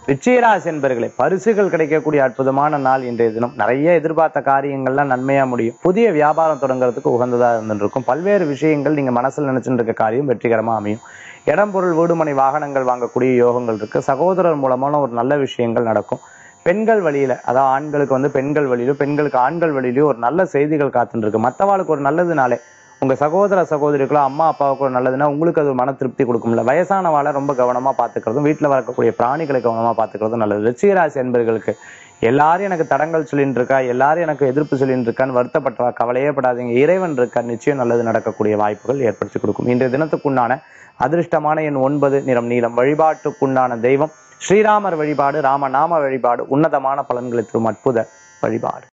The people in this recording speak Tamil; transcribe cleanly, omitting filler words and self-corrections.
விருச்சிகராசி என்பர்களே, பரிசுகள் கிடைக்கக்கூடிய அற்புதமான நாள் இன்றைய தினம். நிறைய எதிர்பார்த்த காரியங்கள்லாம் நன்மையா முடியும். புதிய வியாபாரம் தொடங்குறதுக்கு உகந்ததா இருந்துருக்கும். பல்வேறு விஷயங்கள் நீங்க மனசுல நினைச்சுட்டு இருக்க காரியம் வெற்றிகரமா அமையும். இடம் பொருள் வீடுமனை வாகனங்கள் வாங்கக்கூடிய யோகங்கள் இருக்கு. சகோதரர் மூலமான ஒரு நல்ல விஷயங்கள் நடக்கும். பெண்கள் வழியில, அதாவது ஆண்களுக்கு பெண்கள் வழியிலும் பெண்களுக்கு ஆண்கள் வழியிலும் ஒரு நல்ல செய்திகள் காத்துட்டு இருக்கு. மற்றவாளுக்கு ஒரு நல்லதுனாலே, உங்க சகோதர சகோதரிகளோ அம்மா அப்பாவுக்கு ஒரு நல்லதுன்னா உங்களுக்கு அது ஒரு மன திருப்தி கொடுக்கும்ல. வயசானவாளை ரொம்ப கவனமா பாத்துக்கிறதும், வீட்டுல வளர்க்கக்கூடிய பிராணிகளை கவனமா பாத்துக்கிறதும் நல்லது. விருச்சிகராசி என்பர்களுக்கு எல்லாரும் எனக்கு தடங்கள் சொல்லிட்டு இருக்கா, எல்லாரும் எனக்கு எதிர்ப்பு சொல்லிட்டு இருக்கான்னு வருத்தப்பட்டவா கவலையே படாதீங்க. இறைவன் இருக்கா, நிச்சயம் நல்லது நடக்கக்கூடிய வாய்ப்புகள் ஏற்படுத்தி கொடுக்கும். இன்றைய தினத்துக்குண்டான அதிர்ஷ்டமான எண் 9, நிறம் நீலம். வழிபாட்டுக்குண்டான தெய்வம் ஸ்ரீராமர் வழிபாடு, ராமநாம வழிபாடு உன்னதமான பலன்களை தரும் அற்புத வழிபாடு.